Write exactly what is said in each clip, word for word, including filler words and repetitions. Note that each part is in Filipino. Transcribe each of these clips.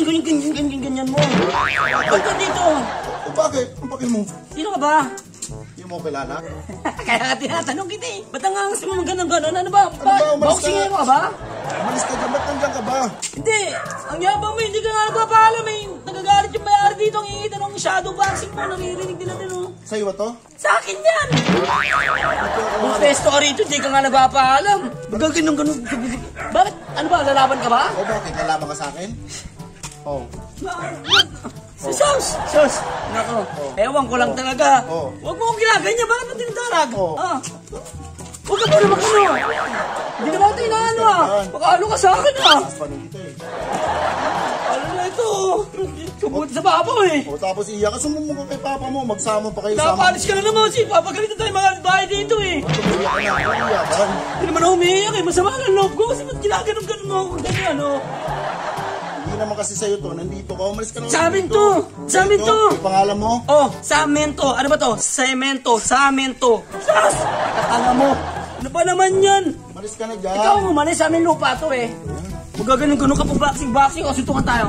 ganyan-ganyan-ganyan mo? Ba't ka dito? O bakit? Ang pakil mo? Sino ka ba? Hindi mo kilala? Kaya nga tinatanong kita eh. Ba't ang angas mo ganun-ganun? Ano ba? Ano ba? Umalis Boxing ka- mo ka ba? Umalis ka dyan, ba't nandiyan ka ba? Hindi. Ang yabang mo, hindi ka nga nagpapaalam eh. Nagagalit yung mayari dito. Ang ingita ng shadow boxing mo. Naririnig nila din oh. Sa'yo ba to? Sa akin yan! Kung testo ka rito, hindi ka nga nagpapaalam. Baga ganun-ganun. Bakit? Ano ba? Lalaban ka ba? O bakit? Nalaban ka sa akin? Oo. Si Sos! Sos! Nako, ewan ko lang talaga. Oh. Huwag mo akong ginaganyan, bakit mo tinadarag? Oh. Ah. Huwag ka muna magano. Hindi ka natin inaano ah. Baka ano ka sa akin ah. Paano kita eh? Ano na ito? Kabuti sa papa mo eh. O tapos iyak ka, sumumong ka kay papa mo, magsama pa kayo sama. Napalis ka na naman si papagalitan tayo mga bahay dito eh. Iyak ka na, iyakan. Hindi naman ako umiiyak eh. Masama ang loob ko kasi ba't ginaganon-ganon ako kung ganyan oh. Hindi naman kasi sa'yo to, nandito ka, umalis ka na. Sa amin to! Sa amin to! Yung pangalan mo? Oh, samento. Ano ba to? Semento. Samento. Sas! Katanga mo. Ano pa naman yan? Umalis ka na dyan. Ikaw mo manis sa amin lupa to eh. Magaganon-ganon ka po boxing-boxing o suntukan tayo.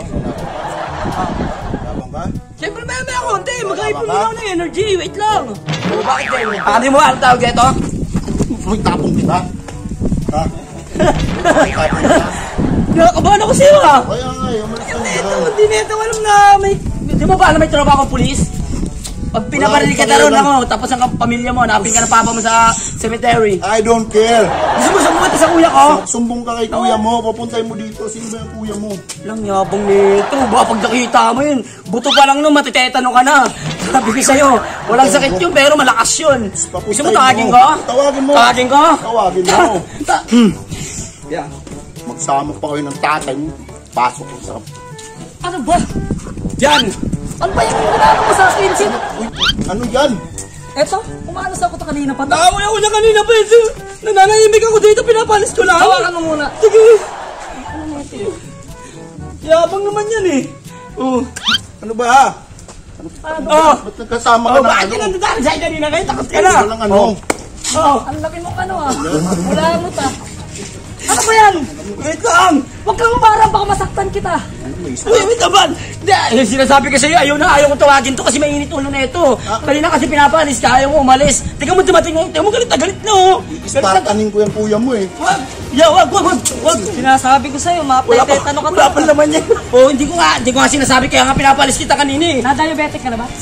Labang ba? Siyempre may may ako. Hindi, mag-hype mo lang ng energy. Wait lang. O bakit din? Pati mo, ano tawag dito? May tapong kita. Ha? May tapong kita. Nakakabahan ako sa'yo ah. Kaya nga eh, umalis ka na Ito, dyan. hindi nito alam na may... Di mo ba alam may tropa akong pulis? Pag pinaparinig ka na ron ako, tapos ang pamilya mo, napin ka ng papa mo sa cemetery. I don't care. Gusto mo sumbungan sa kuya ko? Sumbong ka kay kuya mo, papuntay mo dito. Sino ba yung kuya mo? Lang yabang nito. Ba pag nakita mo yun, buto pa lang nun, matitetano ka na. Sabi ko sa'yo, walang sakit yun, pero malakas yun. Gusto mo tawagin ko? Tawagin mo. Tawagin ko? Tawagin mo. Hmm. Yeah. Magsama pa kayo ng tatay mo. Pasok ko sa... Ano ba? Yan! Ano ba yung ginagawa mo sa akin? Sino? Uy, ano yan? Eto, umanos ako to kanina pa. Nakaway ako niya kanina pa. Nananahimik ako dito, pinapalis ko lang. Tawakan mo muna. Sige. Ano mo ito? Yabang naman yan eh. Oh. Ano ba ha? Ano? Oh. Ba't nagkasama ka Oh, na bakit ano? ka nandadaan sa'yo kanina kayo? Takot ka na. Ano lang ano? Oh. Ang laki mong ano ah. Wala mo ta. Ano ba yan? Wait lang! Huwag kang umarang, baka masaktan kita. Uy, wait naman! Yung sinasabi ko sa'yo, ayaw na ayaw ko tawagin to kasi mainit ulo na ito. Kanina kasi pinapalis ka, ayaw mo umalis. Tingnan mo dumating ngayon, tingnan mo galit na galit na oh. Ispartanin ko yung kuya mo eh. Wag! Yeah, wag, wag, wag, wag! Sinasabi ko sa'yo, mapetetano ka to. Wala pa naman yan. Oo, hindi ko nga, hindi ko nga sinasabi kaya nga pinapalis kita kanina eh. Na-diabetic ka na ba?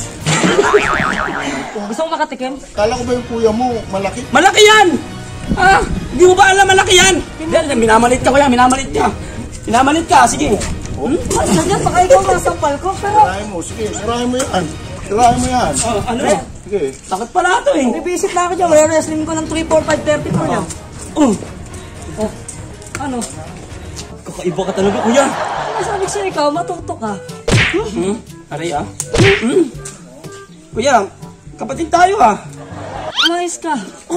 Gusto mo makatikim? Kala ko ba yung kuya mo malaki? Malaki yan! Ah, hindi mo ba alam malaki yan? Hindi, minamalit ka ko yan, minamalit ka. Minamalit ka, sige. Hmm? Ano na dyan, baka ikaw nasampal ko, pero... Sirahin mo, sige, sirahin mo yan. Sirahin mo yan. Oh, ano? Sige. Takot pala ito eh. Bibisit na ako dyan, may wrestling ko ng three, four, five, thirty po niya. Oh. Oh. Ano? Kakaiba ka talaga, kuya. Ano sabi ko sa'yo, ikaw, matuto ka. Hmm? Aray ah. Hmm? Kuya, kapatid tayo ah. Umayos ka. Oh.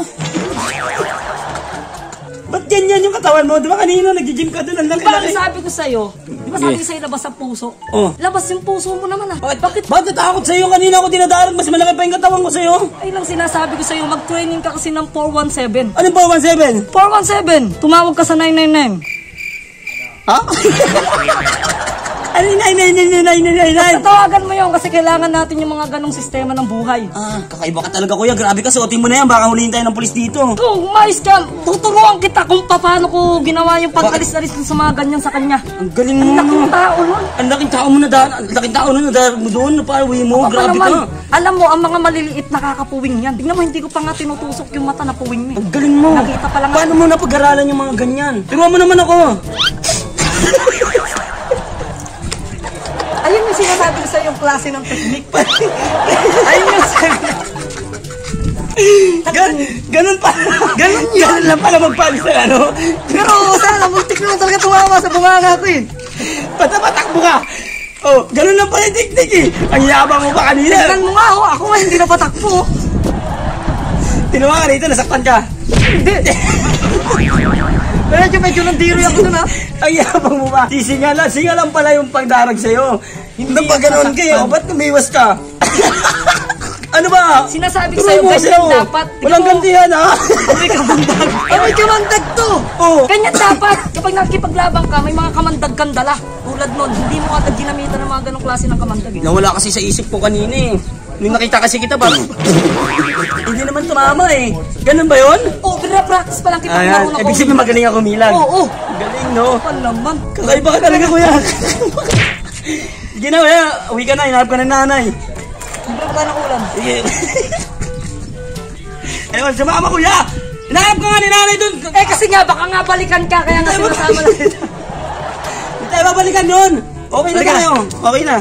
Ba't ganyan yung katawan mo? Di ba kanina nag-gym ka doon? Ang laki-laki. Bakit sabi ko sa'yo? Di ba sabi ko sa'yo labas ang puso? Oh. Labas yung puso mo naman ah. Bakit? Bakit? Bakit natakot sa'yo? Kanina ako dinadarag. Mas malaki pa yung katawan ko sa'yo. Ay lang sinasabi ko sa'yo, mag-training ka kasi ng four one seven. Anong four one seven? four one seven! Tumawag ka sa nine nine nine. Ha? Ano yung nine nine nine nine nine nine nine? Tawagan mo yun kasi kailangan natin yung mga ganong sistema ng buhay. Ah, kakaiba ka talaga kuya. Grabe ka, suotin mo na yan. Baka huliin tayo ng pulis dito. Kung umayos ka, tuturuan kita kung paano ko ginawa yung pag-alis-alis sa mga ganyan sa kanya. Ang galing mo. Ang laking tao nun. Ang laking tao mo na daan. Ang laking tao na nadarag mo doon. Napauwi mo. Ako Grabe naman, ka. alam mo, ang mga maliliit nakakapuwing yan. Tingnan mo, hindi ko pa nga tinutusok yung mata na puwing mo. Ang galing mo. Nakita pa lang ako. Paano mo napag-aralan yung mga ganyan? Turuan mo naman ako. Ayun yung sinasabi ko sa yung klase ng technique. Ayun yung sinasabi. Gan ganun pa. Ganun yun. Ganun lang pala magpalis na ano. Pero sana, muntik naman talaga tumama sa bunganga ko eh. Patapatakbo ka. Oh, ganun lang pala yung teknik eh. Ang yabang mo pa kanina. Tignan mo nga ho, ako nga hindi na patakbo. Tinawa ka rito, nasaktan ka. Hindi. Medyo medyo nandiro ako dun ha. Ang yabang mo pa. Di singalan, singalan pala yung pagdarag sa'yo. Hindi pa ganun kayo, ba't tumiwas ka? Ano ba? Sinasabi ko Turuan sa'yo, mo kasi ganyan ako. dapat. Walang gantihan, ha? May kamandag. Ay, may kamandag to. Oo. Ganyan dapat. Kapag nakikipaglaban ka, may mga kamandag kang dala. Tulad nun, hindi mo agad ginamitan ng mga ganong klase ng kamandag. Eh. Nawala kasi sa isip ko kanina eh. Nung nakita kasi kita ba? Hindi naman tumama eh. Ganun ba yun? Oh, pina-practice pa lang kita. Ayan, ibig sabihin magaling ako milag. Oo, oh, Galing, no? pa naman. Kakaiba ka talaga, kuya. Sige na, kuya. Uwi ka na, hinahanap ka ng nanay. Hindi ba ng ulam? Sige. Ewan, sumama, kuya. Hinahanap ka nga ni nanay dun. Eh kasi nga, baka nga balikan ka, kaya nga sinasama lang kita. Hindi tayo babalikan yun. Okay na tayo. Okay na.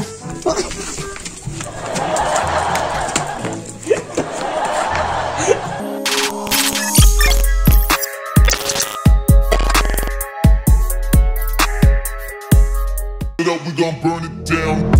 We gon' burn it down.